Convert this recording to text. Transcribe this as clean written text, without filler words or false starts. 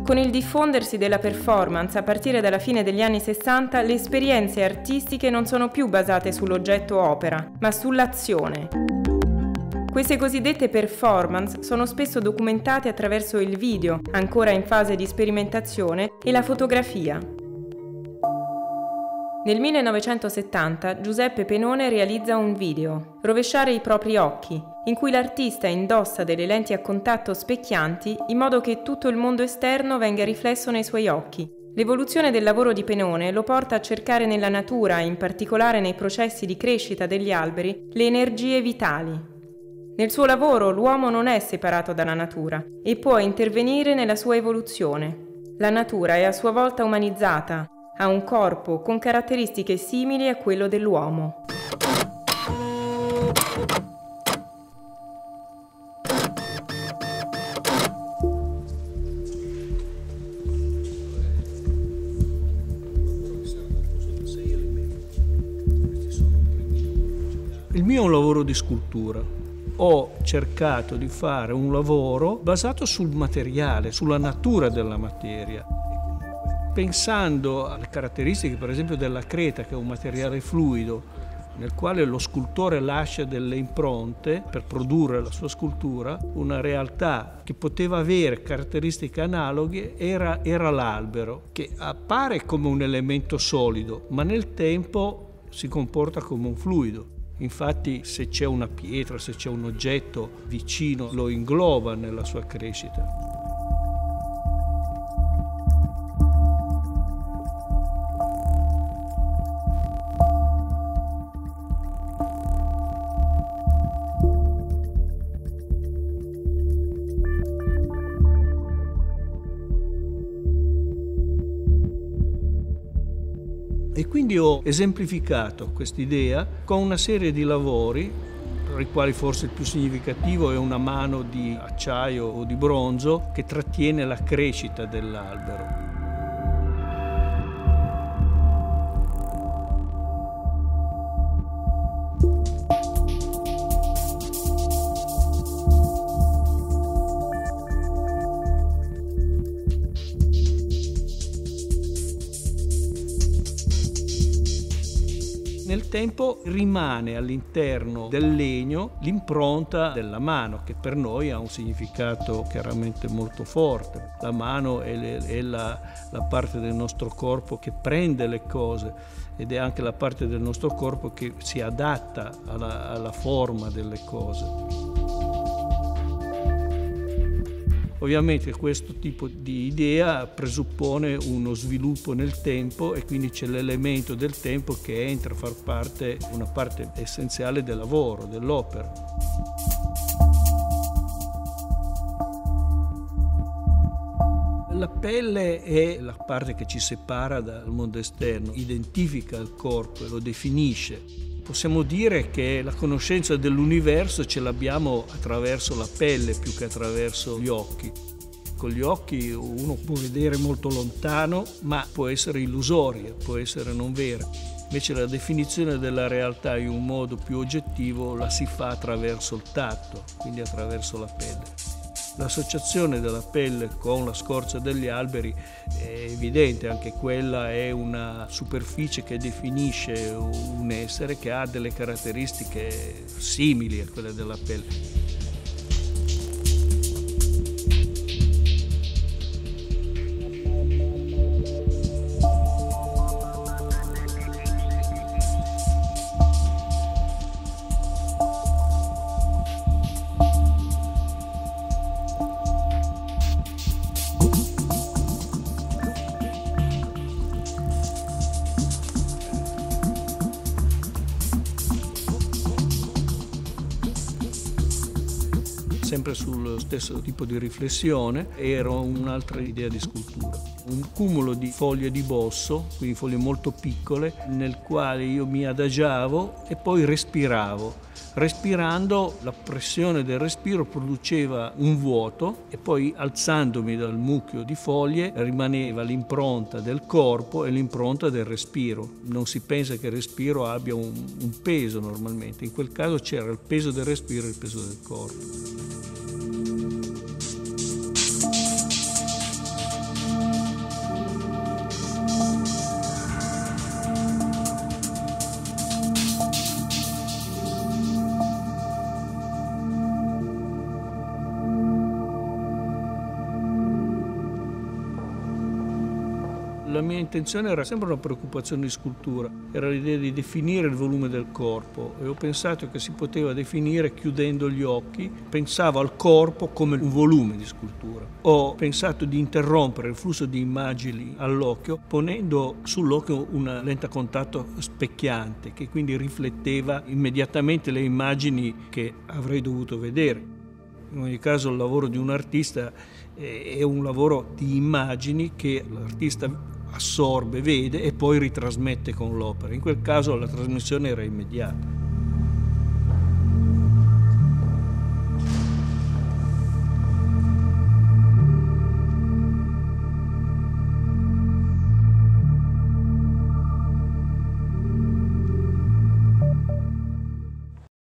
Con il diffondersi della performance a partire dalla fine degli anni 60, le esperienze artistiche non sono più basate sull'oggetto opera, ma sull'azione. Queste cosiddette performance sono spesso documentate attraverso il video, ancora in fase di sperimentazione, e la fotografia. Nel 1970 Giuseppe Penone realizza un video, Rovesciare i propri occhi, in cui l'artista indossa delle lenti a contatto specchianti in modo che tutto il mondo esterno venga riflesso nei suoi occhi. L'evoluzione del lavoro di Penone lo porta a cercare nella natura, in particolare nei processi di crescita degli alberi, le energie vitali. Nel suo lavoro l'uomo non è separato dalla natura e può intervenire nella sua evoluzione. La natura è a sua volta umanizzata, ha un corpo con caratteristiche simili a quello dell'uomo. Il mio è un lavoro di scultura. Ho cercato di fare un lavoro basato sul materiale, sulla natura della materia. Pensando alle caratteristiche, per esempio, della creta, che è un materiale fluido, nel quale lo scultore lascia delle impronte per produrre la sua scultura, una realtà che poteva avere caratteristiche analoghe era l'albero, che appare come un elemento solido, ma nel tempo si comporta come un fluido. Infatti, se c'è una pietra, se c'è un oggetto vicino, lo ingloba nella sua crescita. E quindi ho esemplificato quest'idea con una serie di lavori, tra i quali forse il più significativo è una mano di acciaio o di bronzo che trattiene la crescita dell'albero. Nel tempo rimane all'interno del legno l'impronta della mano, che per noi ha un significato chiaramente molto forte. La mano è la parte del nostro corpo che prende le cose ed è anche la parte del nostro corpo che si adatta alla forma delle cose. Ovviamente questo tipo di idea presuppone uno sviluppo nel tempo e quindi c'è l'elemento del tempo che entra a far parte, una parte essenziale del lavoro, dell'opera. La pelle è la parte che ci separa dal mondo esterno, identifica il corpo e lo definisce. Possiamo dire che la conoscenza dell'universo ce l'abbiamo attraverso la pelle più che attraverso gli occhi. Con gli occhi uno può vedere molto lontano, ma può essere illusoria, può essere non vera. Invece la definizione della realtà in un modo più oggettivo la si fa attraverso il tatto, quindi attraverso la pelle. L'associazione della pelle con la scorza degli alberi è evidente, anche quella è una superficie che definisce un essere che ha delle caratteristiche simili a quelle della pelle. Sempre sullo stesso tipo di riflessione era un'altra idea di scultura, un cumulo di foglie di bosso, quindi foglie molto piccole, nel quale io mi adagiavo e poi respiravo. Respirando, la pressione del respiro produceva un vuoto e poi alzandomi dal mucchio di foglie rimaneva l'impronta del corpo e l'impronta del respiro. Non si pensa che il respiro abbia un peso normalmente, in quel caso c'era il peso del respiro e il peso del corpo. La mia intenzione era sempre una preoccupazione di scultura, era l'idea di definire il volume del corpo e ho pensato che si poteva definire chiudendo gli occhi. Pensavo al corpo come un volume di scultura. Ho pensato di interrompere il flusso di immagini all'occhio ponendo sull'occhio una lente a contatto specchiante che quindi rifletteva immediatamente le immagini che avrei dovuto vedere. In ogni caso il lavoro di un artista è un lavoro di immagini che l'artista assorbe, vede e poi ritrasmette con l'opera. In quel caso la trasmissione era immediata.